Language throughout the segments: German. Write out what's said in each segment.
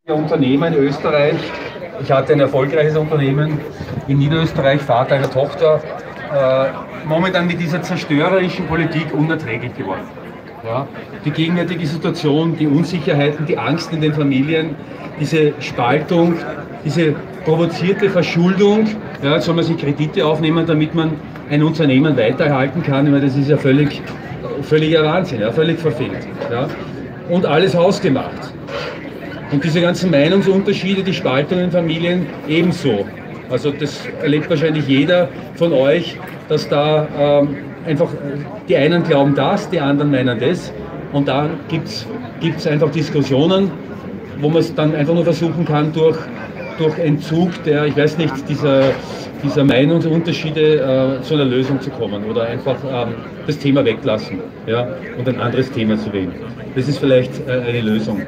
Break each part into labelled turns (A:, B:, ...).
A: Unternehmen in Österreich. Ich hatte ein erfolgreiches Unternehmen in Niederösterreich, Vater einer Tochter, momentan mit dieser zerstörerischen Politik unerträglich geworden. Ja, die gegenwärtige Situation, die Unsicherheiten, die Angst in den Familien, diese Spaltung, diese provozierte Verschuldung, ja, jetzt soll man sich Kredite aufnehmen, damit man ein Unternehmen weiterhalten kann, weil das ist ja völliger Wahnsinn, ja, völlig verfehlt. Ja. Und alles hausgemacht. Und diese ganzen Meinungsunterschiede, die Spaltung in Familien ebenso. Also das erlebt wahrscheinlich jeder von euch, dass da einfach die einen glauben das, die anderen meinen das. Und da gibt es einfach Diskussionen, wo man es dann einfach nur versuchen kann, durch Entzug der, ich weiß nicht, dieser Meinungsunterschiede zu einer Lösung zu kommen oder einfach das Thema weglassen, ja, und ein anderes Thema zu wählen. Das ist vielleicht eine Lösung.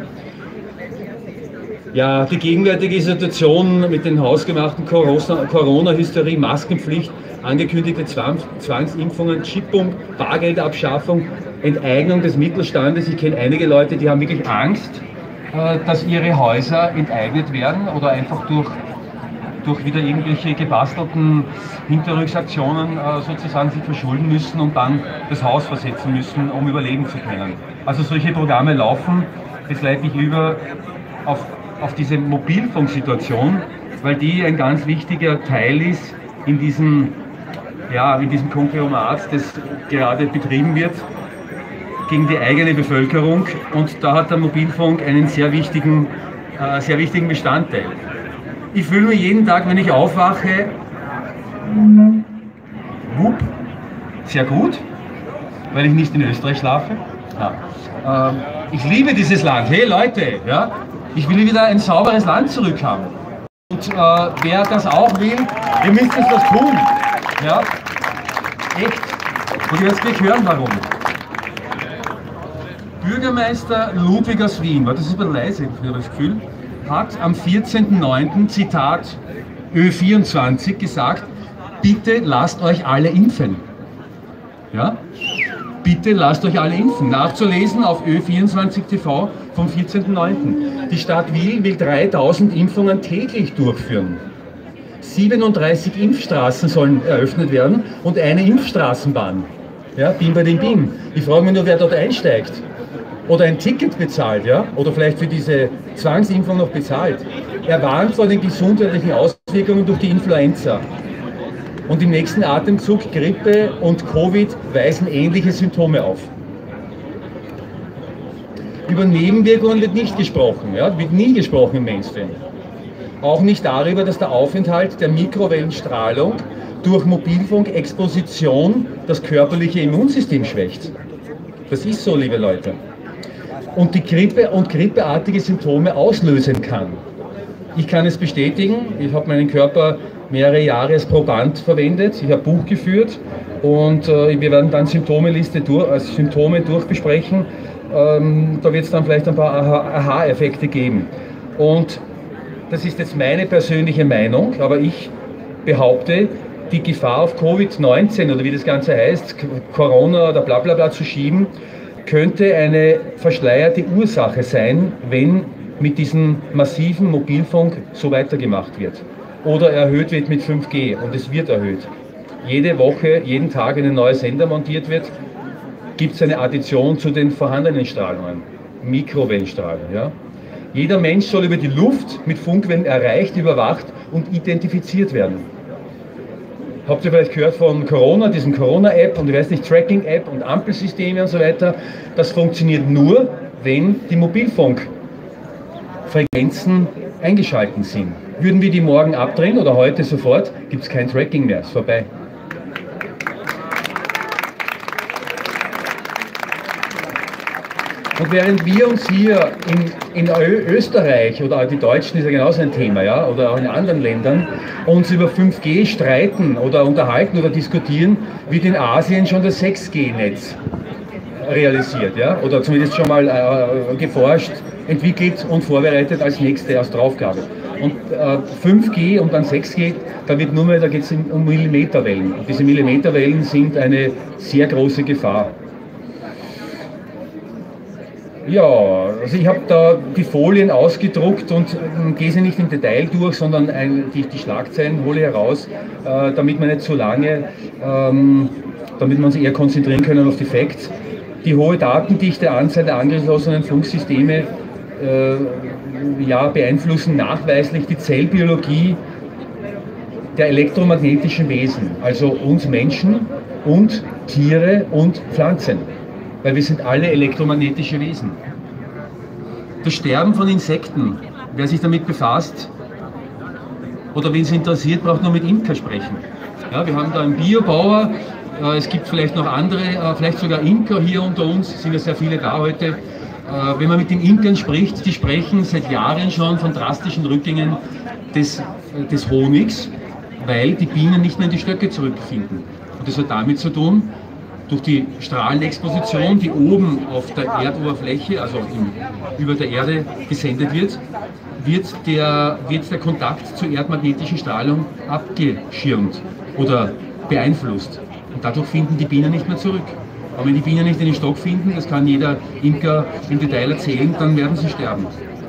A: Ja, die gegenwärtige Situation mit den hausgemachten Corona-Hysterie, Maskenpflicht, angekündigte Zwangsimpfungen, Chippung, Bargeldabschaffung, Enteignung des Mittelstandes. Ich kenne einige Leute, die haben wirklich Angst, dass ihre Häuser enteignet werden oder einfach durch wieder irgendwelche gebastelten Hinterrücksaktionen sozusagen sich verschulden müssen und dann das Haus versetzen müssen, um überleben zu können. Also solche Programme laufen. Das leite ich über auf diese Mobilfunksituation, weil die ein ganz wichtiger Teil ist in diesem Konglomerat, das gerade betrieben wird gegen die eigene Bevölkerung, und da hat der Mobilfunk einen sehr wichtigen Bestandteil. Ich fühle mich jeden Tag, wenn ich aufwache, sehr gut, weil ich nicht in Österreich schlafe. Ja. Ich liebe dieses Land. Hey Leute, ja, ich will wieder ein sauberes Land zurückhaben. Und wer das auch will, ihr müsst es das tun. Ja? Echt. Und ihr werdet gleich hören, warum. Bürgermeister Ludwig aus Wien, das ist ein bisschen leise, ich habe das Gefühl, hat am 14.09. Zitat Ö24 gesagt, bitte lasst euch alle impfen. Ja? Bitte lasst euch alle impfen. Nachzulesen auf Ö24 TV vom 14.09. Die Stadt Wien will 3000 Impfungen täglich durchführen. 37 Impfstraßen sollen eröffnet werden und eine Impfstraßenbahn. Ja, Bim bei den Bim. Ich frage mich nur, wer dort einsteigt. Oder ein Ticket bezahlt, ja? Oder vielleicht für diese Zwangsimpfung noch bezahlt. Er warnt vor den gesundheitlichen Auswirkungen durch die Influenza. Und im nächsten Atemzug Grippe und Covid weisen ähnliche Symptome auf. Über Nebenwirkungen wird nicht gesprochen, ja? Wird nie gesprochen im Mainstream. Auch nicht darüber, dass der Aufenthalt der Mikrowellenstrahlung durch Mobilfunkexposition das körperliche Immunsystem schwächt. Das ist so, liebe Leute. Und die Grippe und grippeartige Symptome auslösen kann. Ich kann es bestätigen, ich habe meinen Körper mehrere Jahre als Proband verwendet, ich habe Buch geführt und wir werden dann Symptome durchbesprechen. Da wird es dann vielleicht ein paar Aha-Effekte geben. Und das ist jetzt meine persönliche Meinung, aber ich behaupte, die Gefahr auf Covid-19 oder wie das Ganze heißt, Corona oder bla bla bla zu schieben, könnte eine verschleierte Ursache sein, wenn mit diesem massiven Mobilfunk so weitergemacht wird. Oder erhöht wird mit 5G, und es wird erhöht. Jede Woche, jeden Tag, wenn ein neuer Sender montiert wird, gibt es eine Addition zu den vorhandenen Strahlungen, Mikrowellenstrahlung. Ja? Jeder Mensch soll über die Luft mit Funkwellen erreicht, überwacht und identifiziert werden. Habt ihr vielleicht gehört von Corona, diesen Corona-App und ich weiß nicht, Tracking-App und Ampelsysteme und so weiter? Das funktioniert nur, wenn die Mobilfunkfrequenzen eingeschalten sind. Würden wir die morgen abdrehen oder heute sofort, gibt es kein Tracking mehr, ist vorbei. Und während wir uns hier in Österreich, oder die Deutschen ist ja genauso ein Thema, ja, oder auch in anderen Ländern, uns über 5G streiten oder unterhalten oder diskutieren, wird in Asien schon das 6G-Netz realisiert, ja, oder zumindest schon mal geforscht, entwickelt und vorbereitet als nächste, als Draufgabe. Und 5G und dann 6G, da geht es um Millimeterwellen. Und diese Millimeterwellen sind eine sehr große Gefahr. Ja, also ich habe da die Folien ausgedruckt und gehe sie nicht im Detail durch, sondern die Schlagzeilen hole heraus, damit man nicht zu lange, damit man sich eher konzentrieren können auf die Facts. Die hohe Datendichte, Anzahl der angeschlossenen Funksysteme ja, beeinflussen nachweislich die Zellbiologie der elektromagnetischen Wesen, also uns Menschen und Tiere und Pflanzen. Weil wir sind alle elektromagnetische Wesen. Das Sterben von Insekten, wer sich damit befasst oder wen es interessiert, braucht nur mit Imker sprechen. Ja, wir haben da einen Biobauer, es gibt vielleicht noch andere, vielleicht sogar Imker hier unter uns, es sind ja sehr viele da heute. Wenn man mit den Imkern spricht, die sprechen seit Jahren schon von drastischen Rückgängen des Honigs, weil die Bienen nicht mehr in die Stöcke zurückfinden. Und das hat damit zu tun, durch die Strahlenexposition, die oben auf der Erdoberfläche, also über der Erde gesendet wird der Kontakt zur erdmagnetischen Strahlung abgeschirmt oder beeinflusst. Und dadurch finden die Bienen nicht mehr zurück. Aber wenn die Bienen nicht in den Stock finden, das kann jeder Imker im Detail erzählen, dann werden sie sterben.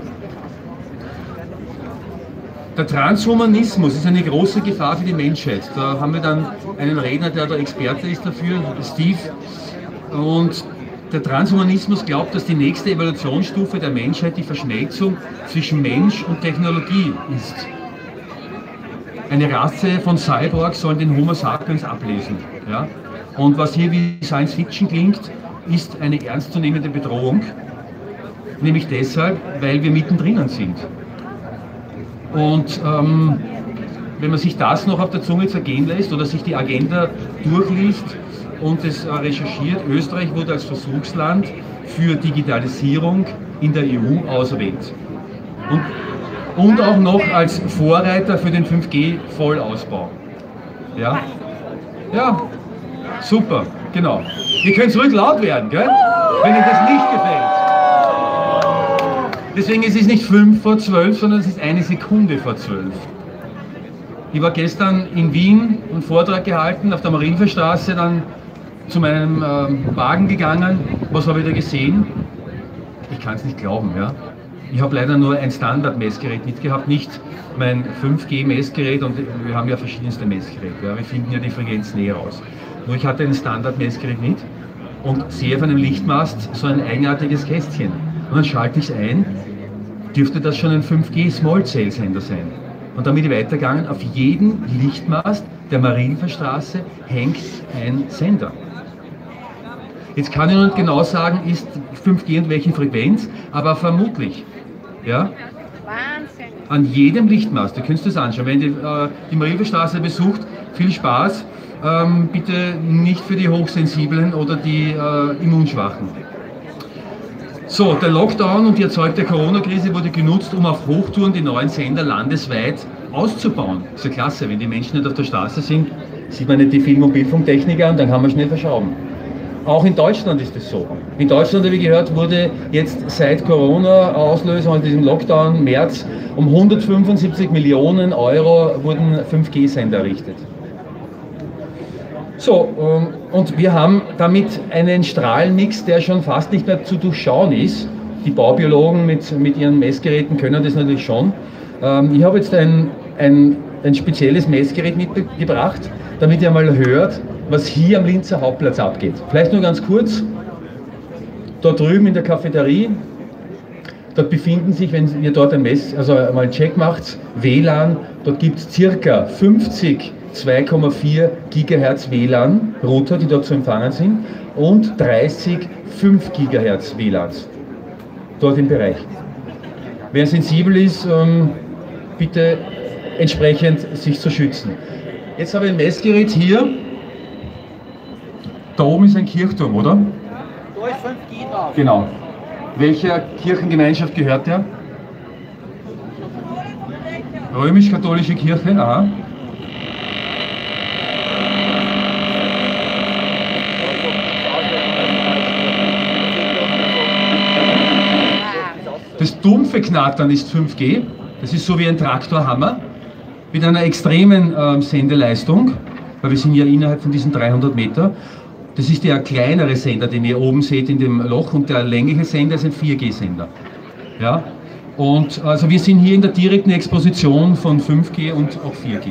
A: Der Transhumanismus ist eine große Gefahr für die Menschheit. Da haben wir dann einen Redner, der der Experte ist dafür, Steve. Und der Transhumanismus glaubt, dass die nächste Evolutionsstufe der Menschheit die Verschmelzung zwischen Mensch und Technologie ist. Eine Rasse von Cyborgs soll den Homo sapiens ablösen. Ja? Und was hier wie Science Fiction klingt, ist eine ernstzunehmende Bedrohung. Nämlich deshalb, weil wir mittendrin sind. Und wenn man sich das noch auf der Zunge zergehen lässt oder sich die Agenda durchliest und es recherchiert, Österreich wurde als Versuchsland für Digitalisierung in der EU auserwählt. Und auch noch als Vorreiter für den 5G-Vollausbau. Ja? Ja, super, genau. Ihr könnt ruhig laut werden, gell? Wenn euch das nicht gefällt. Deswegen ist es nicht 5 vor 12, sondern es ist 1 Sekunde vor 12. Ich war gestern in Wien einen Vortrag gehalten, auf der Marienstraße, dann zu meinem Wagen gegangen. Was habe ich da gesehen? Ich kann es nicht glauben, ja. Ich habe leider nur ein Standard-Messgerät mitgehabt, nicht mein 5G-Messgerät, und wir haben ja verschiedenste Messgeräte. Ja. Wir finden ja die Frequenz näher raus. Nur ich hatte ein Standard-Messgerät mit und sehe auf einem Lichtmast so ein eigenartiges Kästchen. Und dann schalte ich es ein, dürfte das schon ein 5G-Small-Cell-Sender sein. Und dann bin ich weitergegangen, auf jedem Lichtmast der Marienstraße hängt ein Sender. Jetzt kann ich noch nicht genau sagen, ist 5G und welche Frequenz, aber vermutlich. Ja?
B: Wahnsinn.
A: An jedem Lichtmast, ihr könnt das anschauen. Wenn ihr die Marienstraße besucht, viel Spaß, bitte nicht für die Hochsensiblen oder die Immunschwachen. So, der Lockdown und die erzeugte Corona-Krise wurde genutzt, um auf Hochtouren die neuen Sender landesweit auszubauen. Das ist ja klasse, wenn die Menschen nicht auf der Straße sind, sieht man nicht die Film- und Bildfunktechnik an, dann kann man schnell verschrauben. Auch in Deutschland ist es so. In Deutschland, wie gehört, wurde jetzt seit Corona-Auslösung, also diesem Lockdown März, um 175 Millionen Euro wurden 5G-Sender errichtet. So, und wir haben damit einen Strahlenmix, der schon fast nicht mehr zu durchschauen ist. Die Baubiologen mit ihren Messgeräten können das natürlich schon. Ich habe jetzt ein spezielles Messgerät mitgebracht, damit ihr mal hört, was hier am Linzer Hauptplatz abgeht. Vielleicht nur ganz kurz, dort drüben in der Cafeterie, dort befinden sich, wenn ihr dort mal einen Check macht, WLAN, dort gibt es circa 50 2,4 GHz WLAN-Router, die dort zu empfangen sind, und 30 5 GHz WLANs dort im Bereich. Wer sensibel ist, bitte entsprechend sich zu schützen. Jetzt habe ich ein Messgerät hier. Da oben ist ein Kirchturm, oder?
B: Da ist 5G drauf.
A: Genau. Welcher Kirchengemeinschaft gehört der? Römisch-katholische Kirche, aha. Das dumpfe Knattern ist 5G, das ist so wie ein Traktorhammer mit einer extremen Sendeleistung, weil wir sind ja innerhalb von diesen 300 Meter. Das ist der kleinere Sender, den ihr oben seht in dem Loch, und der längliche Sender ist ein 4G-Sender. Ja? Und also wir sind hier in der direkten Exposition von 5G und auch 4G.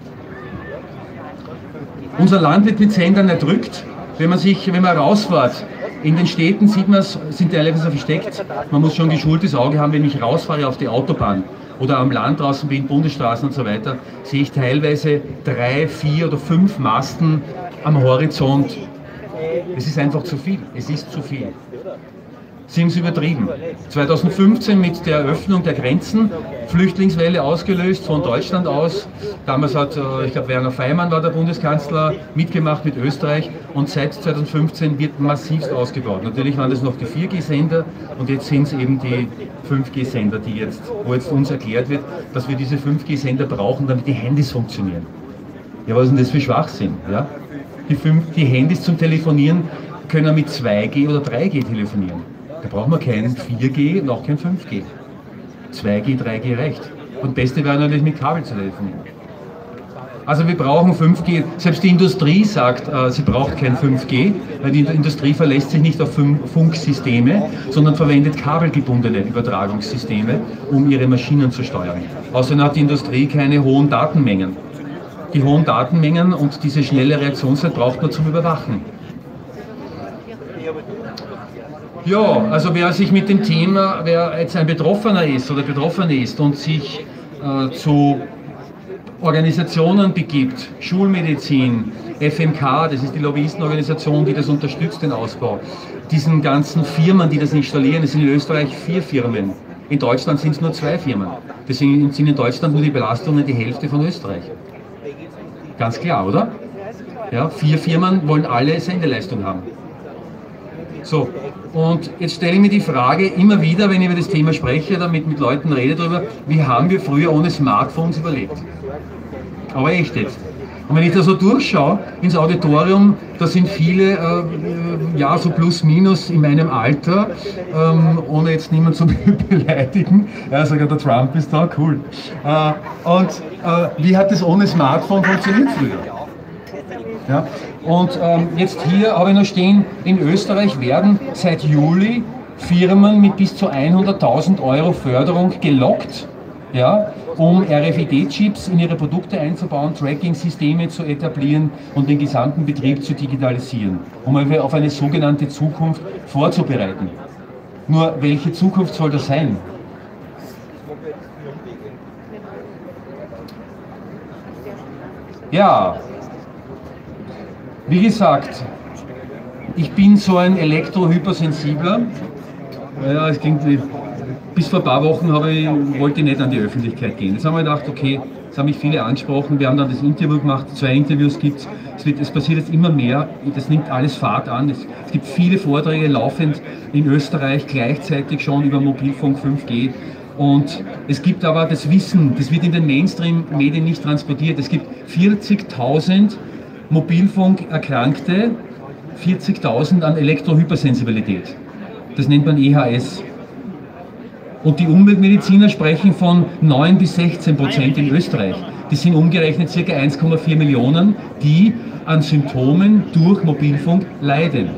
A: Unser Land wird mit Sendern erdrückt. Wenn man rausfährt, in den Städten sieht man es, sind teilweise versteckt. Man muss schon ein geschultes Auge haben, wenn ich rausfahre auf die Autobahn oder am Land draußen bin, Bundesstraßen und so weiter, sehe ich teilweise 3, 4 oder 5 Masten am Horizont. Es ist einfach zu viel. Es ist zu viel. Sie haben es übertrieben. 2015 mit der Eröffnung der Grenzen, Flüchtlingswelle ausgelöst von Deutschland aus. Damals hat, ich glaube, Werner Faymann war der Bundeskanzler, mitgemacht mit Österreich, und seit 2015 wird massivst ausgebaut. Natürlich waren das noch die 4G-Sender und jetzt sind es eben die 5G-Sender, wo jetzt uns erklärt wird, dass wir diese 5G-Sender brauchen, damit die Handys funktionieren. Ja, was ist denn das für Schwachsinn? Ja? Die Handys zum Telefonieren können mit 2G oder 3G telefonieren. Da braucht man kein 4G und auch kein 5G. 2G, 3G reicht. Und das Beste wäre natürlich mit Kabel zu telefonieren. Also wir brauchen 5G. Selbst die Industrie sagt, sie braucht kein 5G, weil die Industrie verlässt sich nicht auf Funksysteme, sondern verwendet kabelgebundene Übertragungssysteme, um ihre Maschinen zu steuern. Außerdem hat die Industrie keine hohen Datenmengen. Die hohen Datenmengen und diese schnelle Reaktionszeit braucht man zum Überwachen. Ja, also wer sich mit dem Thema, wer jetzt ein Betroffener ist oder Betroffene ist und sich zu Organisationen begibt, Schulmedizin, FMK, das ist die Lobbyistenorganisation, die das unterstützt, den Ausbau, diesen ganzen Firmen, die das installieren, es sind in Österreich 4 Firmen, in Deutschland sind es nur 2 Firmen, deswegen sind in Deutschland nur die Belastungen die Hälfte von Österreich. Ganz klar, oder? Ja, 4 Firmen wollen alle Sendeleistung haben. So, und jetzt stelle ich mir die Frage immer wieder, wenn ich über das Thema spreche oder mit Leuten rede darüber, wie haben wir früher ohne Smartphones überlebt? Aber echt jetzt. Und wenn ich da so durchschaue ins Auditorium, da sind viele, ja, so plus minus in meinem Alter, ohne jetzt niemanden zu beleidigen, ja, sogar der Trump ist da, cool. Wie hat das ohne Smartphone funktioniert früher? Ja? Und jetzt hier habe ich noch stehen, in Österreich werden seit Juli Firmen mit bis zu 100.000 € Förderung gelockt, ja, um RFID-Chips in ihre Produkte einzubauen, Tracking-Systeme zu etablieren und den gesamten Betrieb zu digitalisieren, um auf eine sogenannte Zukunft vorzubereiten. Nur welche Zukunft soll das sein? Ja, wie gesagt, ich bin so ein Elektrohypersensibler. Ja, es klingt wie, bis vor ein paar Wochen wollte ich nicht an die Öffentlichkeit gehen. Jetzt haben wir gedacht, okay, jetzt haben mich viele angesprochen, wir haben dann das Interview gemacht, 2 Interviews gibt es passiert jetzt immer mehr, das nimmt alles Fahrt an. Es gibt viele Vorträge laufend in Österreich gleichzeitig schon über Mobilfunk 5G. Und es gibt aber das Wissen, das wird in den Mainstream-Medien nicht transportiert. Es gibt 40.000 Mobilfunkerkrankte, 40.000 an Elektrohypersensibilität. Das nennt man EHS. Und die Umweltmediziner sprechen von 9 bis 16% in Österreich. Das sind umgerechnet ca. 1,4 Millionen, die an Symptomen durch Mobilfunk leiden.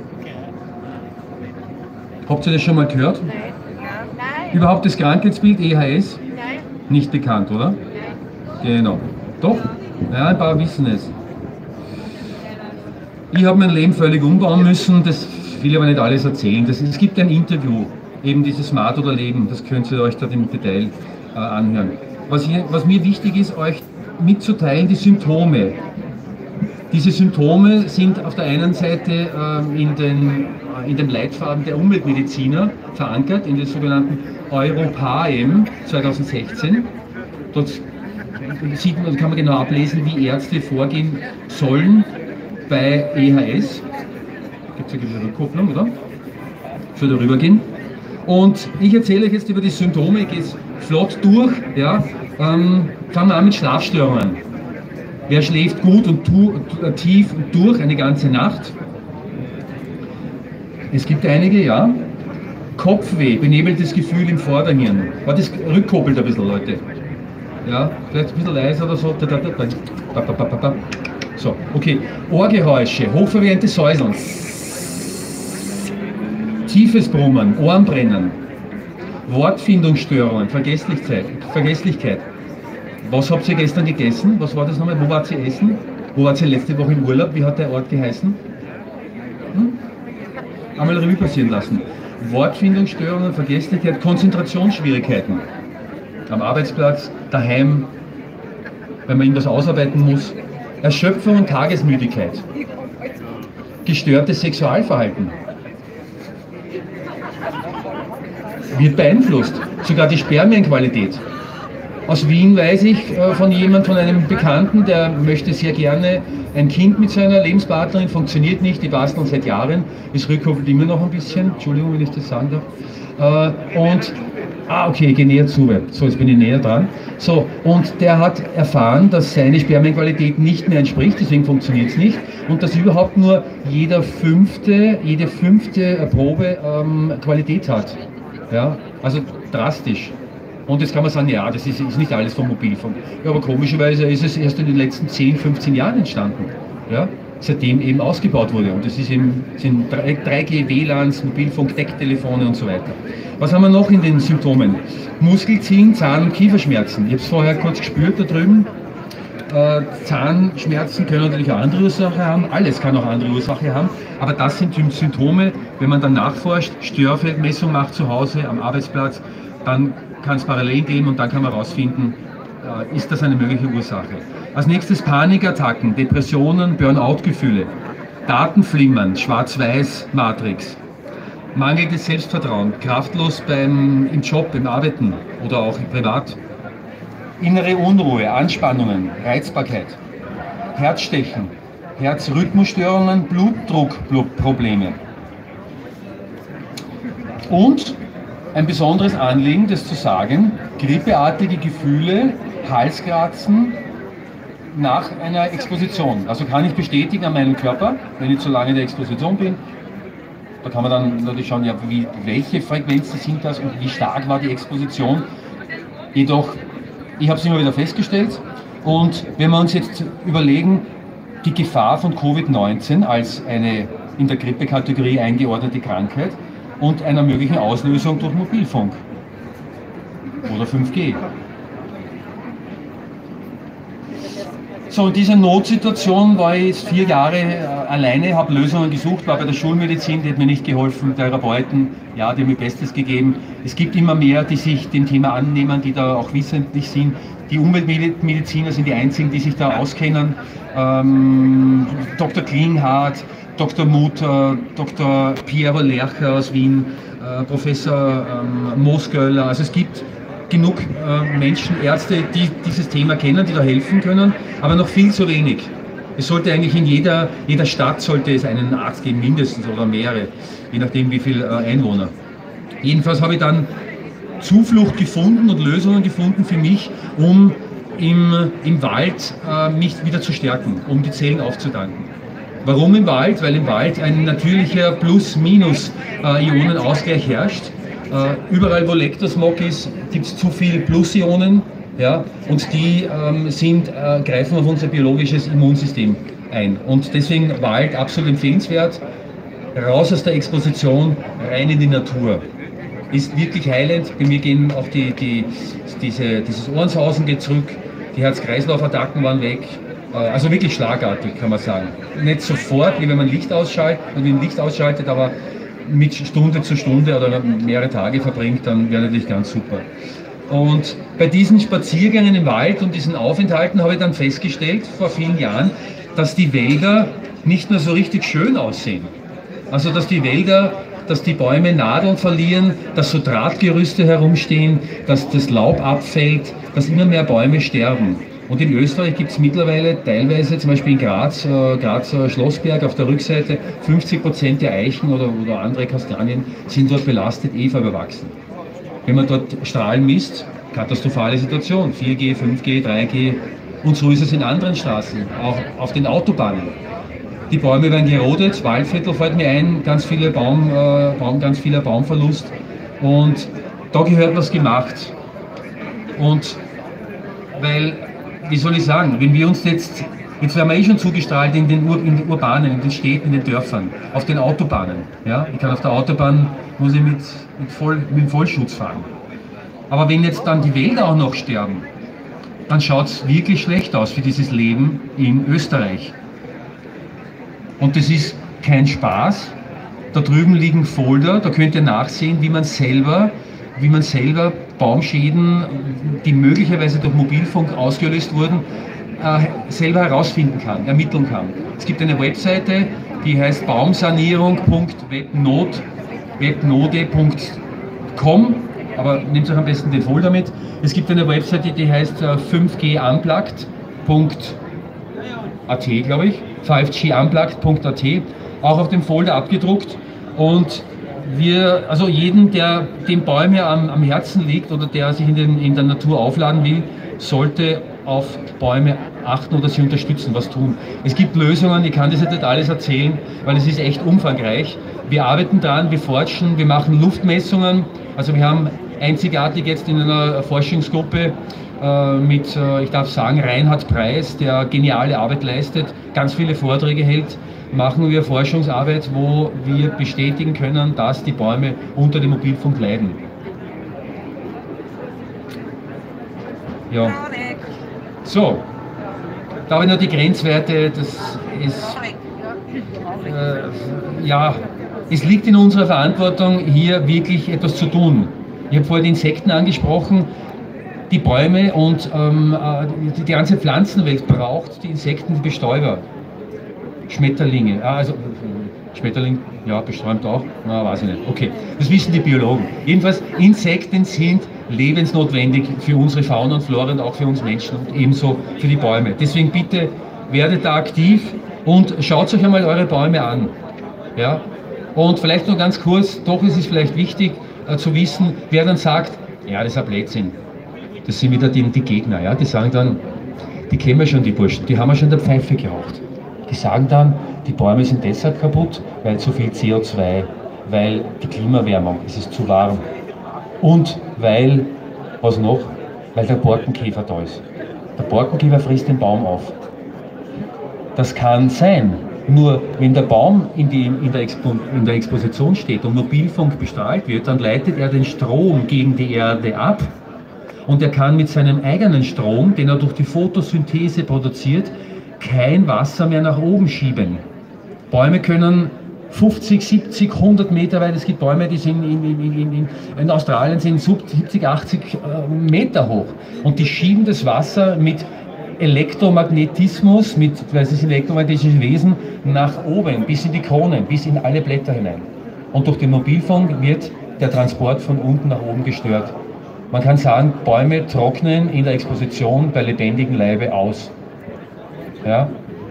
A: Habt ihr das schon mal gehört?
B: Nein.
A: Überhaupt das Krankheitsbild EHS?
B: Nein.
A: Nicht bekannt, oder?
B: Nein.
A: Genau. Doch? Ja, ein paar wissen es. Ich habe mein Leben völlig umbauen müssen, das will ich aber nicht alles erzählen. Es gibt ein Interview, eben dieses Smart oder Leben, das könnt ihr euch da im Detail anhören. Was mir wichtig ist, euch mitzuteilen, die Symptome. Diese Symptome sind auf der einen Seite in dem Leitfaden der Umweltmediziner verankert, in den sogenannten EuroPAEM 2016. Dort kann man genau ablesen, wie Ärzte vorgehen sollen bei EHS. Gibt es ja eine Rückkopplung, oder? Soll da rübergehen. Und ich erzähle euch jetzt über die Symptome, ich gehe es flott durch. Ja. Fangen wir an mit Schlafstörungen. Wer schläft gut und tief durch eine ganze Nacht? Es gibt einige, ja. Kopfweh, benebeltes Gefühl im Vorderhirn. Das rückkoppelt ein bisschen, Leute. Ja, vielleicht ein bisschen leiser oder so. So, okay. Ohrgeräusche, hochverwährte Säuseln, tiefes Brummen, Ohrenbrennen, Wortfindungsstörungen, Vergesslichkeit. Was habt ihr gestern gegessen? Was war das nochmal? Wo wart ihr essen? Wo wart ihr letzte Woche im Urlaub? Wie hat der Ort geheißen? Einmal Revue passieren lassen. Wortfindungsstörungen, Vergesslichkeit, Konzentrationsschwierigkeiten. Am Arbeitsplatz, daheim, wenn man irgendwas ausarbeiten muss. Erschöpfung und Tagesmüdigkeit. Gestörtes Sexualverhalten. Wird beeinflusst. Sogar die Spermienqualität. Aus Wien weiß ich von einem Bekannten, der möchte sehr gerne ein Kind mit seiner Lebenspartnerin, funktioniert nicht, die basteln seit Jahren, es rückkoppelt immer noch ein bisschen, Entschuldigung, wenn ich das sagen darf. Okay, ich gehe näher zu, so jetzt bin ich näher dran. So, und der hat erfahren, dass seine Spermienqualität nicht mehr entspricht, deswegen funktioniert es nicht, und dass überhaupt nur jede fünfte Probe Qualität hat. Ja, also drastisch. Und jetzt kann man sagen, ja, das ist nicht alles vom Mobilfunk. Ja, aber komischerweise ist es erst in den letzten 10, 15 Jahren entstanden. Ja, seitdem eben ausgebaut wurde. Und das sind 3G, WLANs, Mobilfunk, Decktelefone und so weiter. Was haben wir noch in den Symptomen? Muskelziehen, Zahn- und Kieferschmerzen. Ich habe es vorher kurz gespürt da drüben. Zahnschmerzen können natürlich auch andere Ursache haben, alles kann auch andere Ursache haben, aber das sind Symptome, wenn man dann nachforscht, Störfeldmessung macht zu Hause, am Arbeitsplatz, dann kann es parallel geben und dann kann man herausfinden, ist das eine mögliche Ursache. Als nächstes Panikattacken, Depressionen, Burnout-Gefühle, Datenflimmern, Schwarz-Weiß-Matrix, mangelndes Selbstvertrauen, kraftlos im Job, im Arbeiten oder auch privat, innere Unruhe, Anspannungen, Reizbarkeit, Herzstechen, Herzrhythmusstörungen, Blutdruckprobleme. Und ein besonderes Anliegen, das zu sagen, grippeartige Gefühle, Halskratzen nach einer Exposition. Also kann ich bestätigen an meinem Körper, wenn ich zu lange in der Exposition bin, da kann man dann natürlich schauen, ja, welche Frequenzen sind das und wie stark war die Exposition. Jedoch, ich habe es immer wieder festgestellt, und wenn wir uns jetzt überlegen, die Gefahr von Covid-19 als eine in der Grippekategorie eingeordnete Krankheit, und einer möglichen Auslösung durch Mobilfunk oder 5G. So, in dieser Notsituation war ich jetzt 4 Jahre alleine, habe Lösungen gesucht, war bei der Schulmedizin, die hat mir nicht geholfen, Therapeuten, ja, die haben mir Bestes gegeben. Es gibt immer mehr, die sich dem Thema annehmen, die da auch wissentlich sind. Die Umweltmediziner sind die einzigen, die sich da auskennen. Dr. Klinghardt, Dr. Mutter, Dr. Piero Lercher aus Wien, Professor Moosgöller. Also es gibt genug Menschen, Ärzte, die dieses Thema kennen, die da helfen können, aber noch viel zu wenig. Es sollte eigentlich in jeder Stadt sollte es einen Arzt geben, mindestens, oder mehrere, je nachdem wie viele Einwohner. Jedenfalls habe ich dann Zuflucht gefunden und Lösungen gefunden für mich, um im Wald mich wieder zu stärken, um die Zellen aufzutanken. Warum im Wald? Weil im Wald ein natürlicher Plus-Minus-Ionenausgleich herrscht. Überall, wo Lektorsmog ist, gibt es zu viele Plus-Ionen, ja, und die greifen auf unser biologisches Immunsystem ein. Und deswegen Wald absolut empfehlenswert. Raus aus der Exposition, rein in die Natur. Ist wirklich heilend. Bei mir gehen auch dieses Ohrensausen geht zurück, die Herz-Kreislauf-Attacken waren weg. Also wirklich schlagartig, kann man sagen. Nicht sofort, wie wenn man Licht ausschaltet, aber mit Stunde zu Stunde oder mehrere Tage verbringt, dann wäre natürlich ganz super. Und bei diesen Spaziergängen im Wald und diesen Aufenthalten habe ich dann festgestellt, vor vielen Jahren, dass die Wälder nicht mehr so richtig schön aussehen. Also dass die Bäume Nadeln verlieren, dass so Drahtgerüste herumstehen, dass das Laub abfällt, dass immer mehr Bäume sterben. Und in Österreich gibt es mittlerweile teilweise, zum Beispiel in Grazer Schlossberg auf der Rückseite, 50% der Eichen oder andere Kastanien sind dort belastet, überwachsen. Wenn man dort Strahlen misst, katastrophale Situation, 4G, 5G, 3G, und so ist es in anderen Straßen, auch auf den Autobahnen. Die Bäume werden gerodet, Waldviertel fällt mir ein, ganz vieler Baumverlust, und da gehört was gemacht. Und weil, wie soll ich sagen, wenn wir uns jetzt Jetzt werden wir eh schon zugestrahlt in den Urbanen, in den Städten, in den Dörfern, auf den Autobahnen. Ja? Ich kann auf der Autobahn, muss ich mit Vollschutz fahren. Aber wenn jetzt dann die Wälder auch noch sterben, dann schaut es wirklich schlecht aus für dieses Leben in Österreich. Und das ist kein Spaß. Da drüben liegen Folder, da könnt ihr nachsehen, wie man selber Baumschäden, die möglicherweise durch Mobilfunk ausgelöst wurden, selber herausfinden kann, ermitteln kann. Es gibt eine Webseite, die heißt baumsanierung.webnode.com, aber nehmt euch am besten den Folder mit. Es gibt eine Webseite, die heißt 5gunplugged.at, glaube ich, 5gunplugged.at, auch auf dem Folder abgedruckt. Und also jeden, der den Bäume am Herzen liegt oder der sich in der Natur aufladen will, sollte auf Bäume achten oder sie unterstützen, was tun. Es gibt Lösungen, ich kann das jetzt nicht alles erzählen, weil es ist echt umfangreich. Wir arbeiten dran, wir forschen, wir machen Luftmessungen. Also wir haben einzigartig jetzt in einer Forschungsgruppe mit, ich darf sagen, Reinhard Preis, der geniale Arbeit leistet, ganz viele Vorträge hält, machen wir Forschungsarbeit, wo wir bestätigen können, dass die Bäume unter dem Mobilfunk leiden. Ja. So, da habe ich noch die Grenzwerte, das ist, ja, es liegt in unserer Verantwortung, hier wirklich etwas zu tun. Ich habe vorhin die Insekten angesprochen, die Bäume und die ganze Pflanzenwelt braucht die Insekten, die Bestäuber. Schmetterlinge, also Schmetterling, ja, bestäubt auch, na, weiß ich nicht. Okay, das wissen die Biologen. Jedenfalls, Insekten sind lebensnotwendig für unsere Fauna und Flora und auch für uns Menschen und ebenso für die Bäume. Deswegen bitte werdet da aktiv und schaut euch einmal eure Bäume an. Ja? Und vielleicht noch ganz kurz, doch ist es vielleicht wichtig zu wissen, wer dann sagt, ja, das ist ein Blödsinn. Das sind wieder die Gegner, ja? Die sagen dann, die kennen wir schon, die Burschen, die haben wir schon in der Pfeife geraucht. Die sagen dann, die Bäume sind deshalb kaputt, weil zu viel CO2, weil die Klimaerwärmung, es ist zu warm und weil, was noch, weil der Borkenkäfer da ist. Der Borkenkäfer frisst den Baum auf. Das kann sein, nur wenn der Baum in der Exposition steht und Mobilfunk bestrahlt wird, dann leitet er den Strom gegen die Erde ab und er kann mit seinem eigenen Strom, den er durch die Photosynthese produziert, kein Wasser mehr nach oben schieben. Bäume können 50, 70, 100 Meter weit, es gibt Bäume, die sind in Australien sind 70, 80 Meter hoch und die schieben das Wasser mit Elektromagnetismus, weil es ist elektromagnetische Wesen, nach oben, bis in die Kronen, bis in alle Blätter hinein. Und durch den Mobilfunk wird der Transport von unten nach oben gestört. Man kann sagen, Bäume trocknen in der Exposition bei lebendigem Leibe aus. Ja.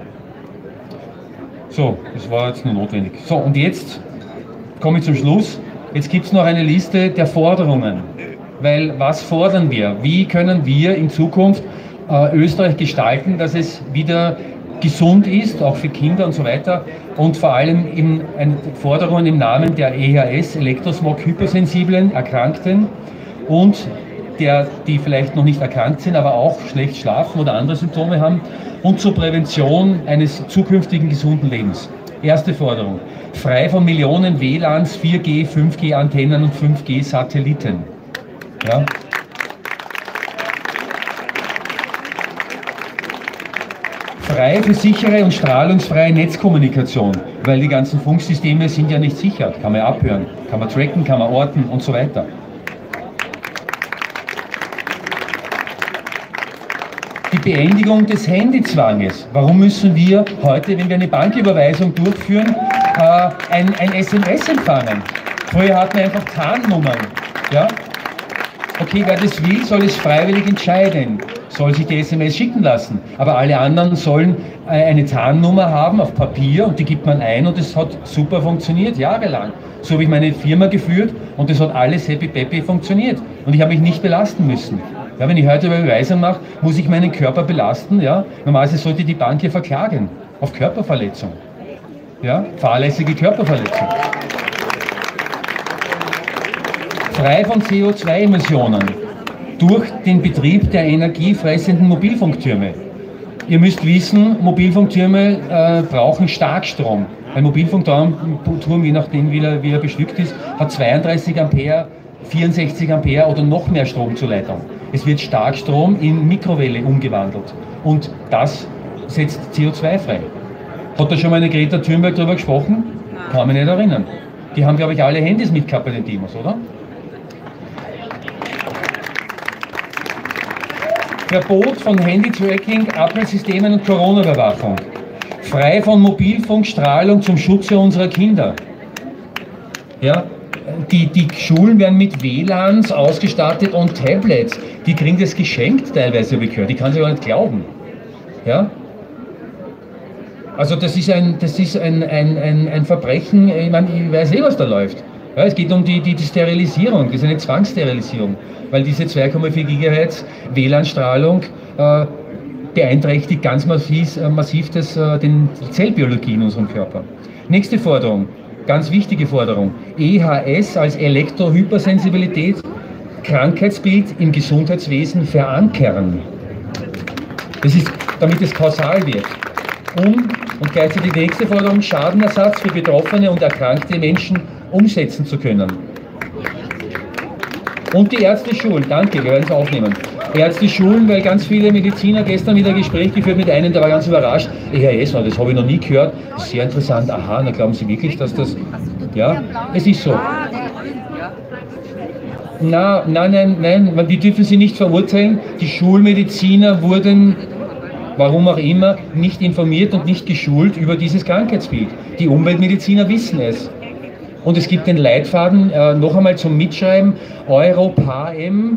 A: So, das war jetzt nur notwendig. So, und jetzt komme ich zum Schluss. Jetzt gibt es noch eine Liste der Forderungen. Weil, was fordern wir? Wie können wir in Zukunft Österreich gestalten, dass es wieder gesund ist, auch für Kinder und so weiter. Und vor allem Forderungen im Namen der EHS, Elektrosmog-hypersensiblen Erkrankten und die vielleicht noch nicht erkrankt sind, aber auch schlecht schlafen oder andere Symptome haben und zur Prävention eines zukünftigen gesunden Lebens. Erste Forderung, frei von Millionen WLANs, 4G, 5G-Antennen und 5G-Satelliten. Ja. Frei für sichere und strahlungsfreie Netzkommunikation, weil die ganzen Funksysteme sind ja nicht sicher. Kann man ja abhören, kann man tracken, kann man orten und so weiter. Die Beendigung des Handyzwanges. Warum müssen wir heute, wenn wir eine Banküberweisung durchführen, ein SMS empfangen? Früher hatten wir einfach TAN-Nummern. Ja? Okay, wer das will, soll es freiwillig entscheiden, soll sich die SMS schicken lassen. Aber alle anderen sollen eine TAN-Nummer haben auf Papier und die gibt man ein und das hat super funktioniert, jahrelang. So habe ich meine Firma geführt und das hat alles happy-peppy funktioniert. Und ich habe mich nicht belasten müssen. Ja, wenn ich heute eine Überweisung mache, muss ich meinen Körper belasten. Ja? Normalerweise sollte die Bank hier verklagen auf Körperverletzung. Ja? Fahrlässige Körperverletzung. Frei von CO2-Emissionen durch den Betrieb der energiefressenden Mobilfunktürme. Ihr müsst wissen, Mobilfunktürme brauchen Starkstrom. Ein Mobilfunkturm, je nachdem wie er bestückt ist, hat 32 Ampere, 64 Ampere oder noch mehr Stromzuleitung. Es wird Starkstrom in Mikrowelle umgewandelt und das setzt CO2 frei. Hat da schon mal eine Greta Thunberg darüber gesprochen? Kann mich nicht erinnern. Die haben, glaube ich, alle Handys mit gehabt bei den Demos, oder? Verbot von Handy-Tracking, Abwehrsystemen und Corona-Überwachung. Frei von Mobilfunkstrahlung zum Schutze unserer Kinder. Ja? Die Schulen werden mit WLANs ausgestattet und Tablets. Die kriegen das geschenkt teilweise, habe ich gehört. Die kann sie gar nicht glauben. Ja? Also das ist ein Verbrechen, ich meine, ich weiß was da läuft. Ja, es geht um die Sterilisierung, das ist eine Zwangssterilisierung, weil diese 2,4 GHz WLAN-Strahlung beeinträchtigt ganz massiv die Zellbiologie in unserem Körper. Nächste Forderung, ganz wichtige Forderung, EHS als Elektrohypersensibilität, Krankheitsbild im Gesundheitswesen verankern. Das ist, damit es kausal wird. Und gleichzeitig die nächste Forderung, Schadenersatz für betroffene und erkrankte Menschen umsetzen zu können. Und die Ärzteschulen, danke, wir werden es aufnehmen. Ärzteschulen, weil ganz viele Mediziner gestern wieder ein Gespräch geführt mit einem, der war ganz überrascht. EHS, das habe ich noch nie gehört, sehr interessant, aha, na glauben Sie wirklich, dass das, ja, es ist so. Nein, die dürfen Sie nicht verurteilen, die Schulmediziner wurden, warum auch immer, nicht informiert und nicht geschult über dieses Krankheitsbild. Die Umweltmediziner wissen es. Und es gibt den Leitfaden, noch einmal zum Mitschreiben, EuroPAM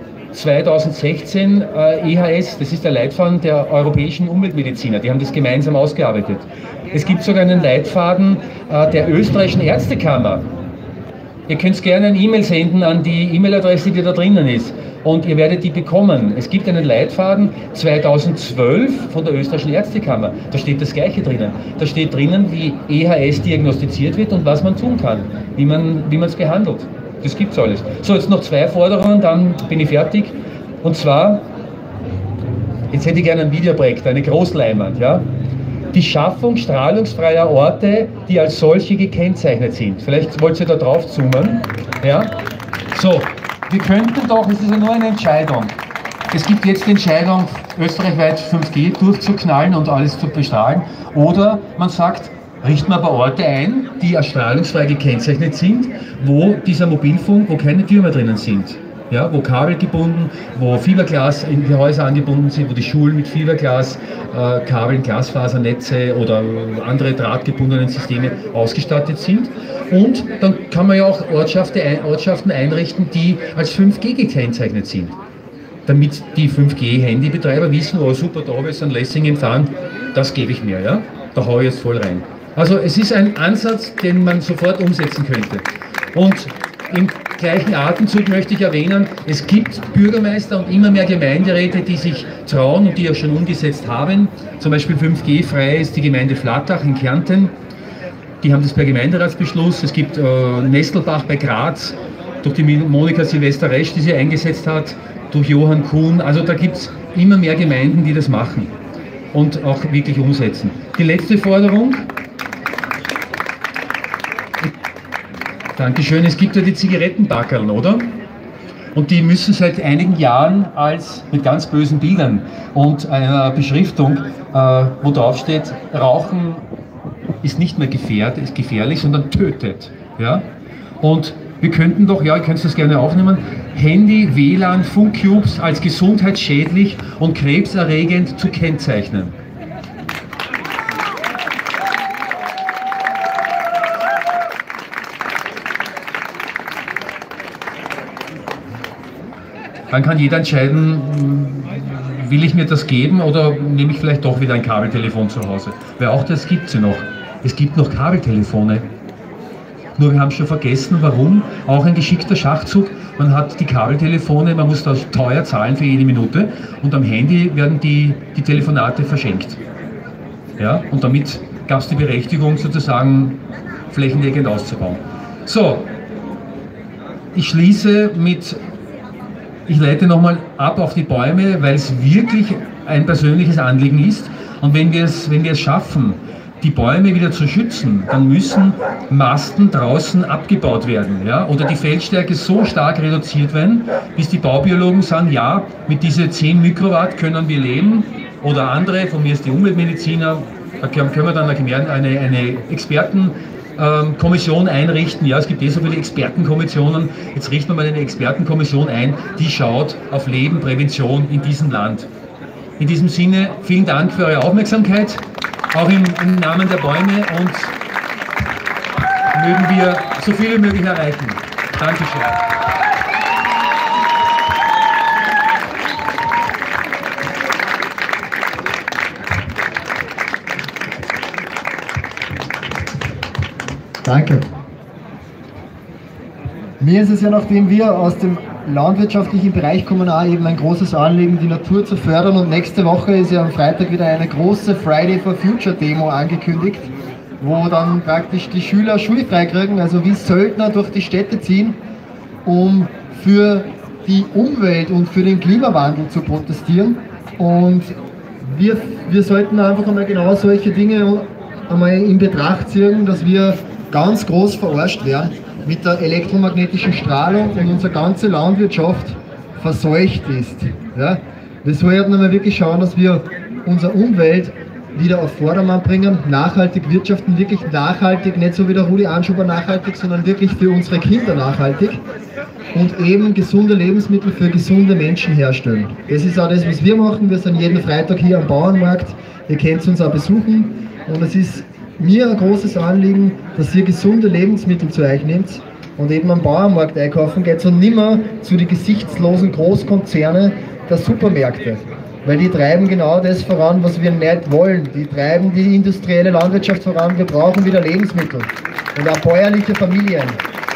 A: 2016 EHS, das ist der Leitfaden der europäischen Umweltmediziner, die haben das gemeinsam ausgearbeitet. Es gibt sogar einen Leitfaden der österreichischen Ärztekammer. Ihr könnt gerne eine E-Mail senden an die E-Mail-Adresse, die da drinnen ist. Und ihr werdet die bekommen. Es gibt einen Leitfaden 2012 von der österreichischen Ärztekammer. Da steht das Gleiche drinnen. Da steht drinnen, wie EHS diagnostiziert wird und was man tun kann, wie man es behandelt. Das gibt's alles. So, jetzt noch 2 Forderungen, dann bin ich fertig. Und zwar, jetzt hätte ich gerne ein Videoprojekt, eine Großleinwand, ja? Die Schaffung strahlungsfreier Orte, die als solche gekennzeichnet sind. Vielleicht wollt ihr da drauf zoomen. Ja? So, wir könnten doch, es ist ja nur eine Entscheidung. Es gibt jetzt die Entscheidung, österreichweit 5G durchzuknallen und alles zu bestrahlen. Oder man sagt, richten wir aber Orte ein, die als strahlungsfrei gekennzeichnet sind, wo dieser Mobilfunk, wo keine Türme drinnen sind. Ja, wo Kabel gebunden, wo Fiberglas in die Häuser angebunden sind, wo die Schulen mit Fiberglas, Kabeln, Glasfasernetze oder andere drahtgebundenen Systeme ausgestattet sind. Und dann kann man ja auch Ortschaften einrichten, die als 5G gekennzeichnet sind. Damit die 5G-Handybetreiber wissen, oh super, da habe ich so ein Lessing-Empfang, das gebe ich mir, ja? Da haue ich jetzt voll rein. Also es ist ein Ansatz, den man sofort umsetzen könnte. Und im gleichen Atemzug möchte ich erwähnen, es gibt Bürgermeister und immer mehr Gemeinderäte, die sich trauen und die auch schon umgesetzt haben. Zum Beispiel 5G-frei ist die Gemeinde Flattach in Kärnten. Die haben das per Gemeinderatsbeschluss. Es gibt Nestelbach bei Graz, durch die Monika Silvester-Resch, die sie eingesetzt hat, durch Johann Kuhn. Also da gibt es immer mehr Gemeinden, die das machen und auch wirklich umsetzen. Die letzte Forderung. Dankeschön. Es gibt ja die Zigarettenpackerln, oder? Und die müssen seit einigen Jahren mit ganz bösen Bildern und einer Beschriftung, wo drauf steht, Rauchen ist nicht mehr gefährlich, sondern tötet. Ja? Und wir könnten doch, ja, ihr könnt das gerne aufnehmen, Handy, WLAN, Funkcubes als gesundheitsschädlich und krebserregend zu kennzeichnen. Dann kann jeder entscheiden, will ich mir das geben oder nehme ich vielleicht doch wieder ein Kabeltelefon zu Hause. Weil auch das gibt es ja noch. Es gibt noch Kabeltelefone. Nur wir haben schon vergessen, warum. Auch ein geschickter Schachzug. Man hat die Kabeltelefone, man muss da teuer zahlen für jede Minute und am Handy werden die Telefonate verschenkt. Ja? Und damit gab es die Berechtigung, sozusagen flächendeckend auszubauen. So, ich schließe mit ich leite nochmal ab auf die Bäume, weil es wirklich ein persönliches Anliegen ist. Und wenn wir es schaffen, die Bäume wieder zu schützen, dann müssen Masten draußen abgebaut werden, ja? Oder die Feldstärke so stark reduziert werden, bis die Baubiologen sagen, ja, mit diesen 10 Mikrowatt können wir leben, oder andere, von mir ist die Umweltmediziner, da können wir dann eine Expertenkommission einrichten. Ja, es gibt so viele Expertenkommissionen, jetzt richten wir mal eine Expertenkommission ein, die schaut auf Leben, Prävention in diesem Land. In diesem Sinne, vielen Dank für eure Aufmerksamkeit. Auch im Namen der Bäume, und mögen wir so viel wie möglich erreichen. Dankeschön.
C: Danke. Mir ist es ja, nachdem wir aus dem landwirtschaftlichen Bereich kommen, auch eben ein großes Anliegen, die Natur zu fördern, und nächste Woche ist ja am Freitag wieder eine große Friday for Future Demo angekündigt, wo dann praktisch die Schüler schulfrei kriegen, also wie Söldner durch die Städte ziehen, um für die Umwelt und für den Klimawandel zu protestieren. Und wir sollten einfach einmal genau solche Dinge einmal in Betracht ziehen, dass wir ganz groß verarscht werden mit der elektromagnetischen Strahlung und unsere ganze Landwirtschaft verseucht ist. Ja? Wir sollten einmal wirklich schauen, dass wir unsere Umwelt wieder auf Vordermann bringen, nachhaltig wirtschaften, wirklich nachhaltig, nicht so wie der Rudi Anschuber nachhaltig, sondern wirklich für unsere Kinder nachhaltig, und eben gesunde Lebensmittel für gesunde Menschen herstellen. Das ist auch das, was wir machen. Wir sind jeden Freitag hier am Bauernmarkt, ihr könnt uns auch besuchen, und es ist mir ein großes Anliegen, dass ihr gesunde Lebensmittel zu euch nehmt und eben am Bauernmarkt einkaufen geht und nimmer zu den gesichtslosen Großkonzernen der Supermärkte. Weil die treiben genau das voran, was wir nicht wollen. Die treiben die industrielle Landwirtschaft voran. Wir brauchen wieder Lebensmittel und auch bäuerliche Familien.